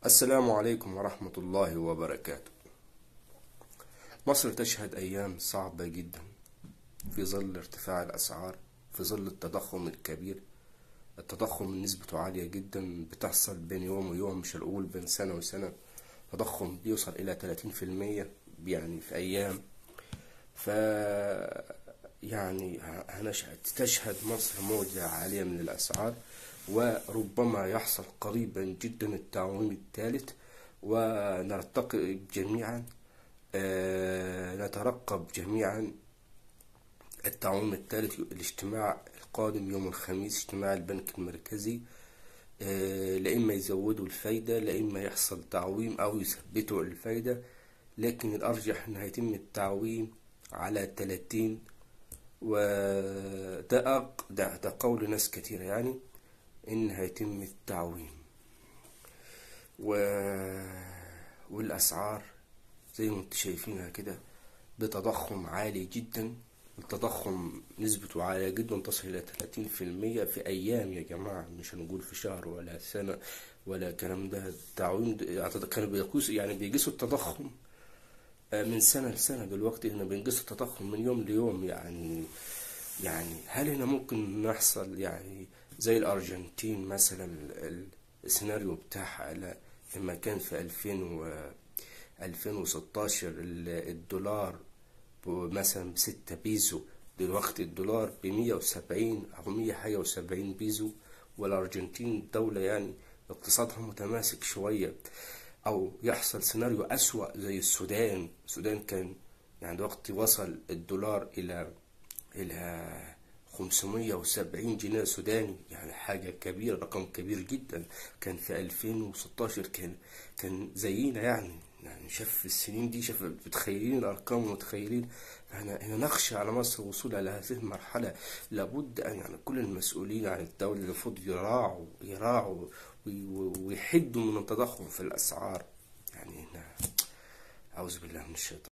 السلام عليكم ورحمة الله وبركاته. مصر تشهد أيام صعبة جدا في ظل ارتفاع الأسعار، في ظل التضخم الكبير. التضخم نسبته عالية جدا، بتحصل بين يوم ويوم، مش هنقول بين سنة وسنة. تضخم بيوصل إلى 30% يعني في أيام. ف يعني تشهد مصر موجة عالية من الأسعار، وربما يحصل قريبا جدا التعويم الثالث. ونرتقي جميعا نترقب جميعا التعويم الثالث، الاجتماع القادم يوم الخميس، اجتماع البنك المركزي. لا إما يزودوا الفايدة، لا إما يحصل تعويم أو يثبتوا الفايدة، لكن الأرجح أن هيتم التعويم على 30. ده قول ناس كتير، يعني إن هيتم التعويم. والأسعار زي ما انتم شايفينها كده بتضخم عالي جدا. التضخم نسبته عالية جدا، تصل إلى 30% في أيام يا جماعة، مش هنقول في شهر ولا سنة ولا الكلام ده. التعويم كانوا بيقيسوا التضخم من سنة لسنة، دلوقتي هنا بنقيس التضخم من يوم ليوم. يعني هل هنا ممكن نحصل يعني زي الأرجنتين مثلا، السيناريو بتاعها لما كان في 2016 الدولار مثلا ب6 بيزو، دلوقتي الدولار ب170 أو 170 بيزو. والأرجنتين دولة يعني اقتصادها متماسك شوية. أو يحصل سيناريو أسوأ زي السودان كان يعني دلوقتي وصل الدولار إلى 570 جنيه سوداني، يعني حاجة كبيرة، رقم كبير جدا. كان في 2016 كان زينا يعني شاف السنين دي، شاف متخيلين الأرقام ومتخيلين. هنا نخشى على مصر وصولها لهذه المرحلة. لابد أن يعني كل المسؤولين عن الدولة المفروض يراعوا ويحدوا من التضخم في الأسعار. يعني هنا أعوذ بالله من الشيطان.